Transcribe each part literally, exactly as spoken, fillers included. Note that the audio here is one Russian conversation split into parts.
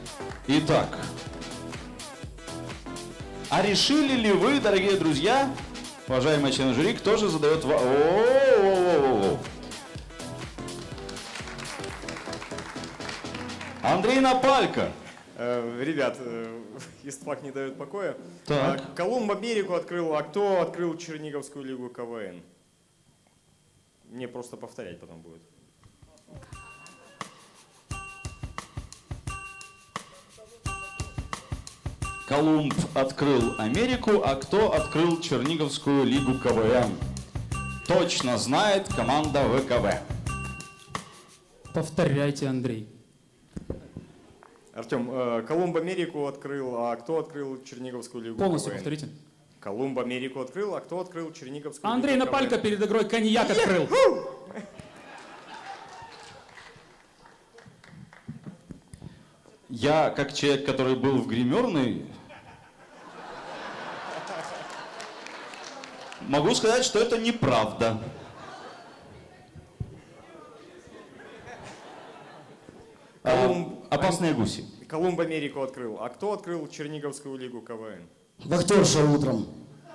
Итак, а решили ли вы, дорогие друзья, уважаемые члены жюри, кто же задает вопрос? Андрей Напалько. Э, ребят, э, истфак не дает покоя. Так. А, Колумб Америку открыл, а кто открыл Черниговскую лигу КВН? Мне просто повторять потом будет. Колумб открыл Америку, а кто открыл Черниговскую лигу КВН? Точно знает команда ВКВ. Повторяйте, Андрей. Артем, э, Колумб Америку открыл, а кто открыл Черниговскую лигу Полностью КВН? повторите. Колумб Америку открыл, а кто открыл Черниговскую Андрей лигу Напалько КВН? перед игрой коньяк открыл. Я, как человек, который был в гримерной, могу сказать, что это неправда. Колумб... А, опасные гуси. Колумб Америку открыл, а кто открыл Черниговскую лигу КВН? Вахтерша утром.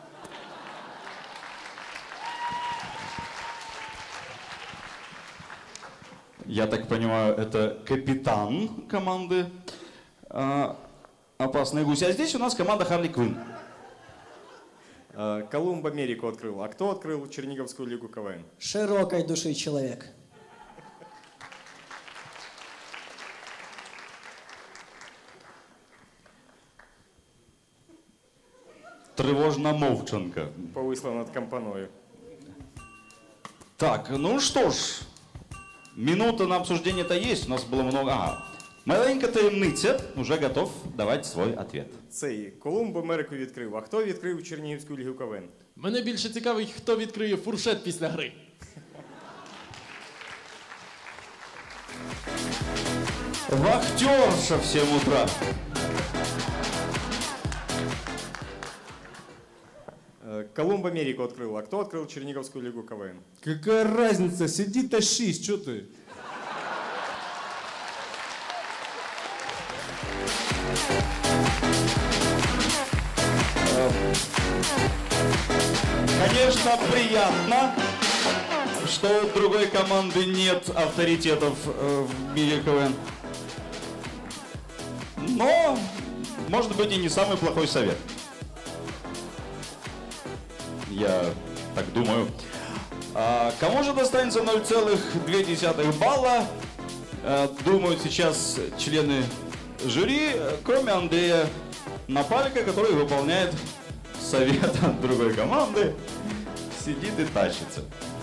Я так понимаю, это капитан команды а, «Опасные гуси». А здесь у нас команда «Харли Квинн». Э, Колумб Америку открыл, а кто открыл Черниговскую лигу КВН? Широкой души человек. Тревожна мовчанка. Повисла над компаною. Так, ну что ж, минута на обсуждение-то есть, у нас было много. Ага. Маленька таємниця уже готов давать свой ответ. Цей Колумб Америку відкрив, а хто відкрив Чернігівську лігу КВН? Мене більше цікавить, хто відкриє фуршет після гри. Вахтерша в семь утра. Э, Колумб Америку открыл, а кто открыл Черниговскую лигу КВН? Какая разница? Сиди, тащись, что ты? Конечно, приятно, что у другой команды нет авторитетов э, в мире КВН. Но, может быть, и не самый плохой совет. Я так думаю. А кому же достанется ноль целых две десятых балла? А, думают сейчас члены жюри, кроме Андрея Напалько, который выполняет совет от другой команды, сидит и тащится.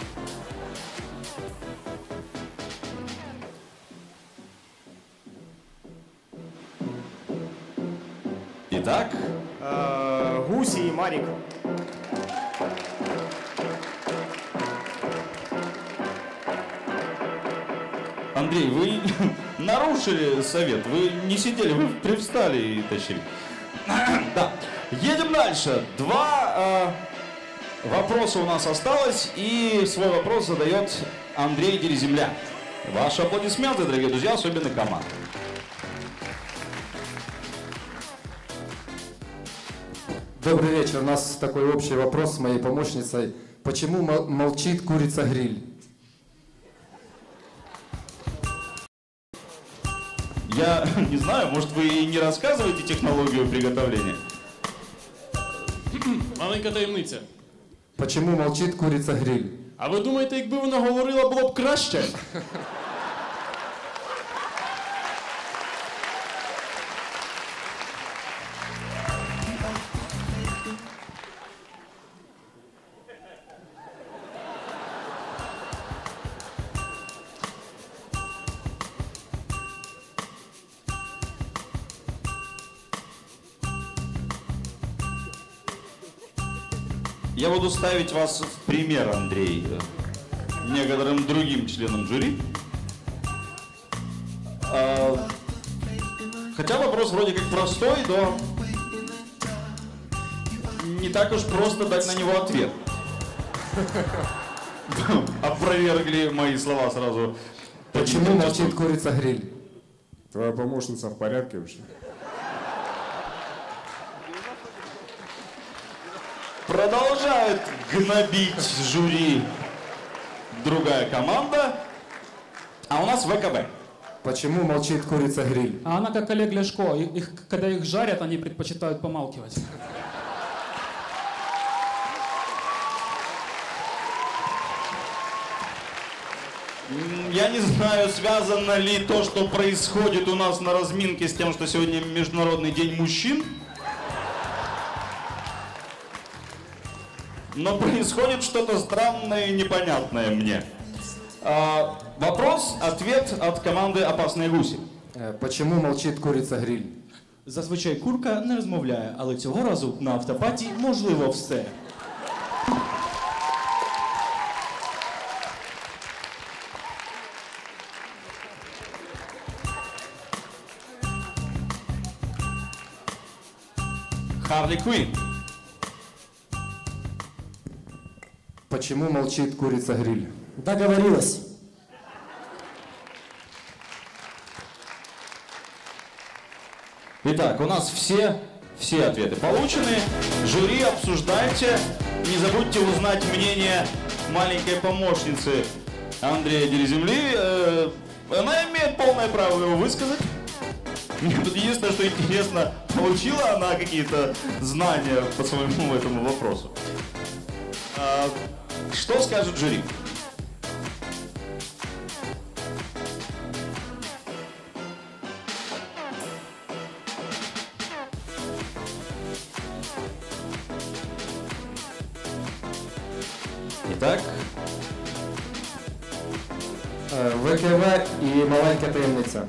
Итак, Э, Гуси и Марик. Андрей, вы нарушили совет, вы не сидели, вы привстали и тащили. Да. Едем дальше. Два э, вопроса у нас осталось, и свой вопрос задает Андрей Дереземля. Ваши аплодисменты, дорогие друзья, особенно команда. Добрый вечер. У нас такой общий вопрос с моей помощницей. Почему мол- молчит курица-гриль? Я не знаю, может, вы и не рассказываете технологию приготовления? Маленька таємниця. Почему молчит курица-гриль? А ви думаєте, якби вона говорила, було б краще? Я буду ставить вас в пример, Андрей, некоторым другим членам жюри. А, хотя вопрос вроде как простой, но не так уж просто дать на него ответ. Опровергли мои слова сразу. Почему молчит курица-гриль? Твоя помощница в порядке вообще? Продолжает гнобить жюри другая команда. А у нас ВКБ. Почему молчит курица гриль? А она как Олег Ляшко. Их, когда их жарят, они предпочитают помалкивать. Я не знаю, связано ли то, что происходит у нас на разминке, с тем, что сегодня Международный день мужчин. Но происходит что-то странное и непонятное мне. А, вопрос, ответ от команды «Опасные гуси». Э, Почему молчит курица гриль? Зазвичай курка не розмовляє, але цього разу на автопаті можливо все. Харли Квинн. Почему молчит курица гриль? Договорилась. Итак, у нас все, все ответы получены. Жюри, обсуждайте. Не забудьте узнать мнение маленькой помощницы Андрея Дереземли. Э, Она имеет полное право его высказать. Мне тут единственное, что интересно, получила она какие-то знания по своему этому вопросу. А, что скажет жюри? Итак, Е, ВКВ і маленька таємниця.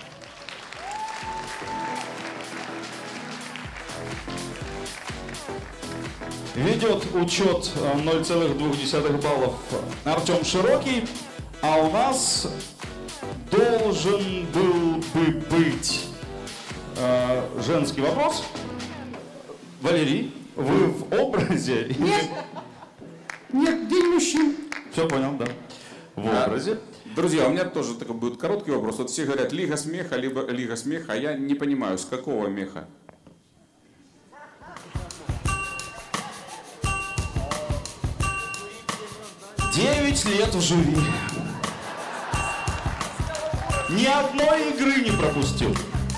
ведет учет э, ноль целых две десятых баллов Артем Широкий, а у нас должен был бы быть э, женский вопрос. Валерий, вы в образе? Нет. Нет, день мужчин. Все понял, да. В образе. Друзья, у меня тоже такой будет короткий вопрос. Вот все говорят Лига смеха, либо Лига смеха, а я не понимаю, с какого меха? Девять лет в жюри. Ни одной игры не пропустил.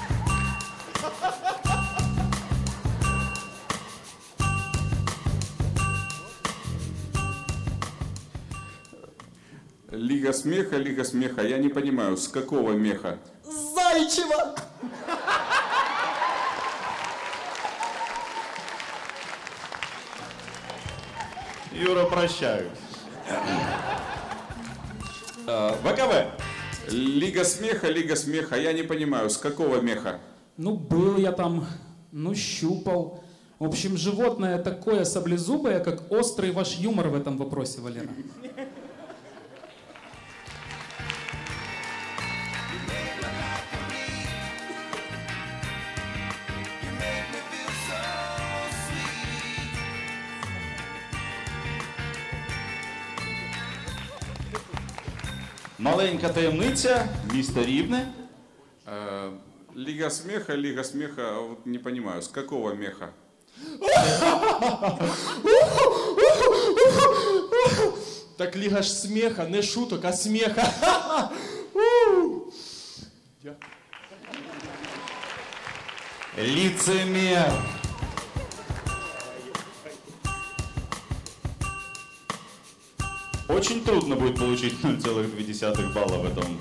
Лига смеха, Лига смеха, я не понимаю, с какого меха? Зайчева! Юра, прощаю. Э, ВКВ. Лига смеха, Лига смеха, я не понимаю, с какого меха? Ну, был я там, ну, щупал. В общем, животное такое саблезубое, как острый ваш юмор в этом вопросе, Валера. Маленька таємниця, місто Рівне. Э, Лига смеха, Лига смеха, а вот не понимаю, с какого меха? Так Лига ж смеха, не шуток, а смеха. Лицемер. Очень трудно будет получить ноль целых две десятых балла в этом,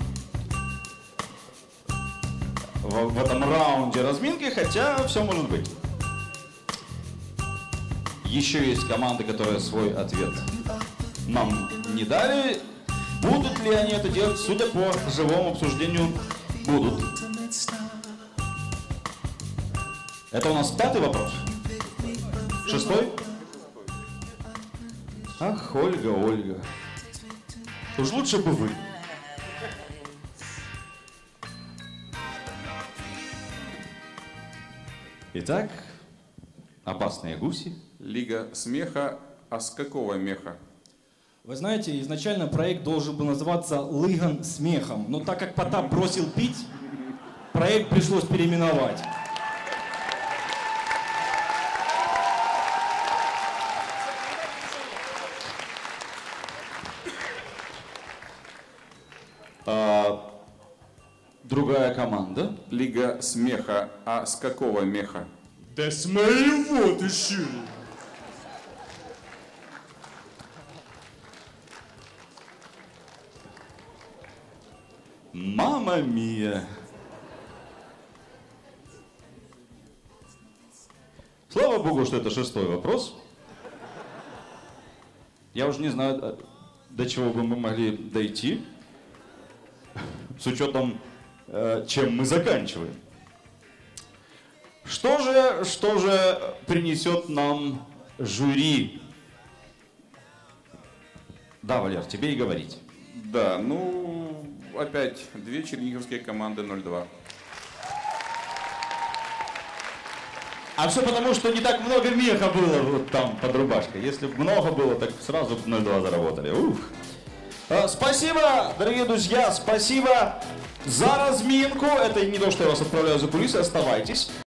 в, в этом раунде разминки, хотя все может быть. Еще есть команды, которые свой ответ нам не дали. Будут ли они это делать, судя по живому обсуждению, будут. Это у нас пятый вопрос. Шестой? Ах, Ольга, Ольга. Уж лучше бы вы. Итак, опасные гуси. Лига смеха, а с какого меха? Вы знаете, изначально проект должен был называться «Лыган смехом», но так как Потап бросил пить, проект пришлось переименовать. А, другая команда. Лига смеха. А с какого меха? Да с моего ты что? Мамма мия. Слава богу, что это шестой вопрос. Я уже не знаю, до чего бы мы могли дойти, с учетом, э, чем мы заканчиваем. Что же, что же принесет нам жюри? Да, Валер, тебе и говорить. Да, ну, опять две черниговские команды ноль два. А все потому, что не так много меха было вот там под рубашкой. Если бы много было, так сразу ноль два заработали. Ух. А, спасибо, дорогие друзья, спасибо за разминку. Это не то, что я вас отправляю за кулисы, оставайтесь.